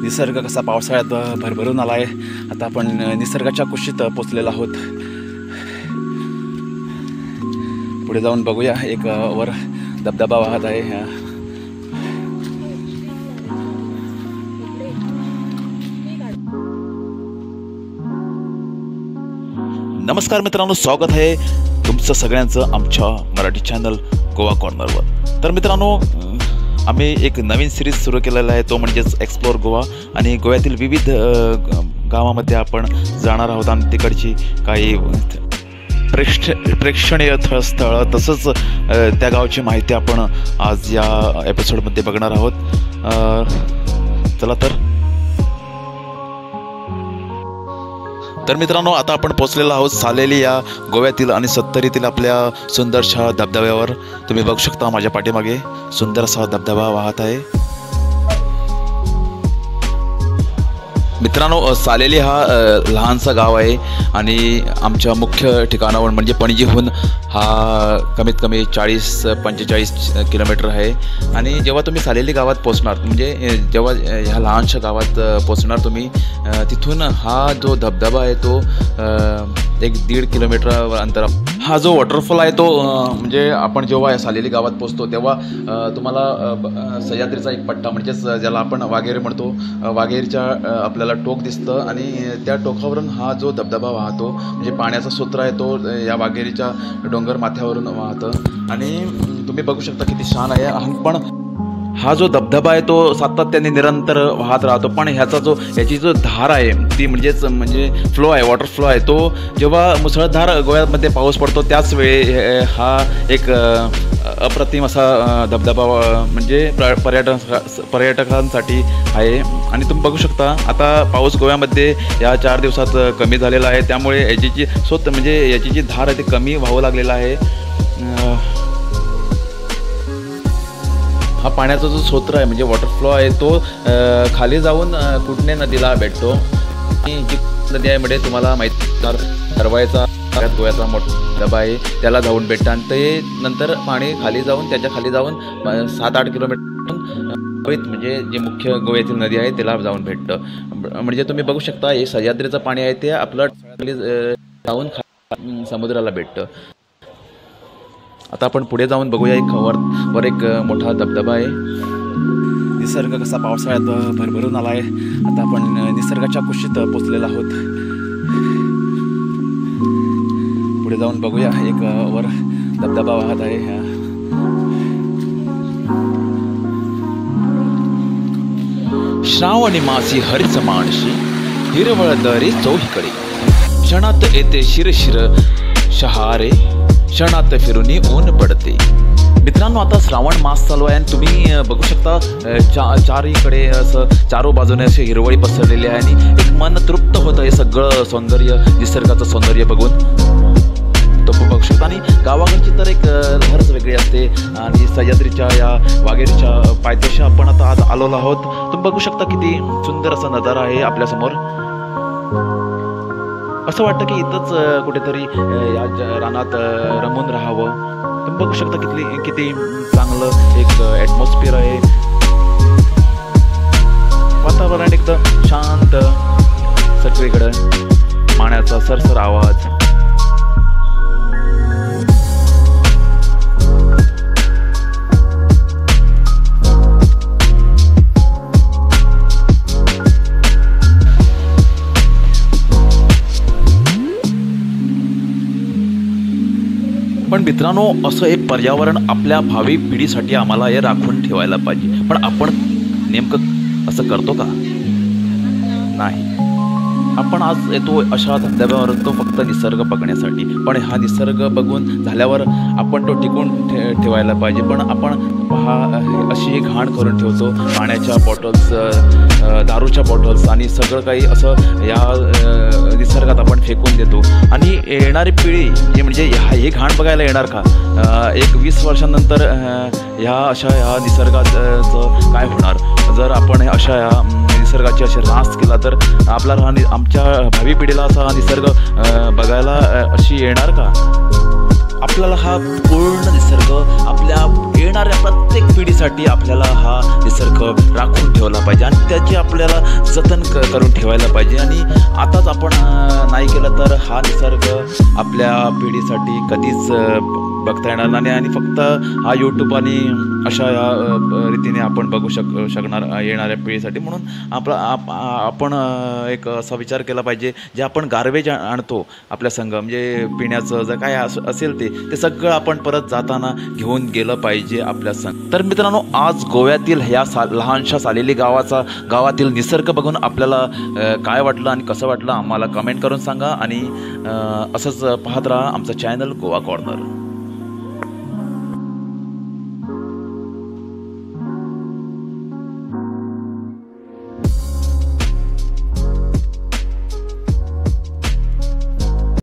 निसर्ग कसा पावसाळ्यात भरभरून आला आहे। आता आपण निसर्गाच्या कुशीत पोचलेलो आहोत। पुढे जाऊन बघूया, एक वर धबधबा वाहत आहे। नमस्कार मित्रांनो, स्वागत आहे तुमचं सगळ्यांचं आमच्या मराठी चॅनल गोवा कॉर्नरवर। तर मित्रांनो, आम्ही एक नवीन सिरीज सुरू केलेला आहे, तो म्हणजेच एक्सप्लोर गोवा। आणि गोव्यातील विविध गावामध्ये आपण जाणार आहोत आणि तिकडची काही प्रेक्षणीय स्थळ तसंच त्या गावची माहिती आपण आज या एपिसोडमध्ये बघणार आहोत। चला तर मित्रांनो, आता आपण पोचलेलो आहोत सालेली या गोव्यातील आणि सत्तरीतील आपल्या सुंदरशा धबधब्यावर। तुम्ही बघू शकता माझ्या पाठीमागे सुंदर असा धबधबा वाहत आहे। मित्रांनो, सालेली हा लहानसा गाव आहे आणि आमच्या मुख्य ठिकाणावर म्हणजे पणजीहून हा कमीत कमी 40-45 किलोमीटर आहे। आणि जेव्हा तुम्ही सालेली गावात पोचणार, म्हणजे जेव्हा ह्या लहानशा गावात पोचणार तुम्ही, तिथून हा जो धबधबा आहे तो 1-1.5 किलोमीटर अंतर। हा जो वॉटरफॉल आहे तो म्हणजे आपण जेव्हा या सालेली गावात पोचतो तेव्हा तुम्हाला सह्याद्रीचा एक पट्टा, म्हणजेच ज्याला आपण वाघेरी म्हणतो, वाघेरीच्या आपल्याला टोक दिसतं आणि त्या टोकावरून हा जो धबधबा वाहतो, म्हणजे पाण्याचा सूत्र आहे तो या वाघेरीच्या डोंगर माथ्यावरून वाहतं। आणि तुम्ही बघू शकता किती छान आहे। पण हा जो धबधबा आहे तो सातत्याने निरंतर वाहत राहतो, पण याची जो धार आहे ती म्हणजे फ्लो आहे, वॉटर फ्लो आहे, तो जेव्हा मुसळधार गोव्यामध्ये पाऊस पडतो त्याच वेळी हा एक अप्रतिम असा धबधबा म्हणजे पर्यटकांसाठी आहे। आणि तुम्ही बघू शकता आता पाऊस गोव्यामध्ये या 4 दिवसात कमी झालेला आहे, त्यामुळे याची जी धार आहे ती कमी व्हावं लागलेला आहे। हा पाण्याचा जो स्रोत आहे म्हणजे वॉटर फ्लो आहे तो खाली जाऊन कुटणे नदीला भेटतो। आणि जी नदी आहे म्हणजे तुम्हाला माहिती ठरवायचा गोव्याचा मोठा धबधबा आहे, त्याला जाऊन भेटतं आणि ते नंतर पाणी त्याच्या खाली जाऊन 7-8 किलोमीटर म्हणजे जे मुख्य गोव्यातील नदी आहे त्याला जाऊन भेटतं। म्हणजे तुम्ही बघू शकता हे सह्याद्रीचं पाणी आहे ते आपलं खाली जाऊन समुद्राला भेटतं। आता आपण पुढे जाऊन बघूया, वर एक मोठा धबधबा आहे। निसर्ग कसा पावसाळ्यात भरभरून आला आहे। आता आपण निसर्गाच्या कुशीत पोचलेलो आहोत। पुढे जाऊन बघूया, एक वर धबधबा वाहत आहे। श्रावणी मासी हरिच माणशी हिरवळ दरी चौहीकडे, क्षणात येते शिरशिर शहारे, क्षणात फिरूनी ऊन पडते। मित्रांनो, आता श्रावण मास चालू आहे आणि तुम्ही बघू शकता चारीकडे असं चारो बाजूने असे हिरवळी पसरलेली आहे आणि एक मन तृप्त होतं हे सगळं सौंदर्य, निसर्गाचं सौंदर्य बघून तो बघू शकता। आणि गावाकडची तर एक लहरच वेगळी असते। आणि सह्याद्रीच्या या वाघेरीच्या पायथ्याशी आपण आता आज आलेलो आहोत। तुम्ही बघू शकता किती सुंदर असा नजारा आहे आपल्यासमोर। असं वाटतं की इथंच कुठेतरी या रानात रमून राहावं। तुम्ही बघू शकता किती चांगलं एक ॲटमॉस्फिअर आहे, वातावरण एकदम शांत, सगळीकडं पाण्याचा सरसर आवाज। पण मित्रांनो, असं एक पर्यावरण आपल्या भावी पिढीसाठी आम्हाला हे राखून ठेवायला पाहिजे, पण आपण नेमकं असं करतो का? नाही। आपण आज येतो अशा धबधब्यावर तो फक्त निसर्ग बघण्यासाठी, पण हा निसर्ग बघून झाल्यावर आपण तो टिकून ठेवायला पाहिजे। पण आपण अशी घाण करून ठेवतो, पाण्याच्या बॉटल्स, दारूच्या बॉटल्स आणि सगळं काही असं या निसर्गात आपण फेकून देतो। आणि येणारी पिढी म्हणजे हे घाण बघायला येणार का? 1-20 वर्षांनंतर ह्या निसर्गाचं काय होणार? जर आपण अशा निसर्गाची अशी रास केला तर आमच्या भावी पिढीला असा निसर्ग बघायला अशी येणार का? आपल्याला हा पूर्ण निसर्ग आपल्या येणाऱ्या प्रत्येक पिढीसाठी आपल्याला हा निसर्ग राखून ठेवला पाहिजे आणि त्याची आपल्याला जतन करून ठेवायला पाहिजे. आणि आताच आपण नाही केलं तर हा निसर्ग आपल्या पिढीसाठी कधीच बघता येणार नाही आणि फक्त हा यूट्यूब आणि अशा रीतीने आपण बघू शकणार येणाऱ्या पिढीसाठी. म्हणून आपण एक असा विचार केला पाहिजे, जे आपण गार्बेज आणतो आपल्या संघ म्हणजे पिण्याचं जर काय असेल ते सगळं आपण परत जाताना घेऊन गेलं पाहिजे आपल्या संघ. तर मित्रांनो, आज गोव्यातील ह्या लहानशा सालेली गावातील निसर्ग बघून आपल्याला काय वाटलं आणि कसं वाटलं आम्हाला कमेंट करून सांगा. आणि असंच पाहत राहा आमचं चॅनल गोवा कॉर्नर.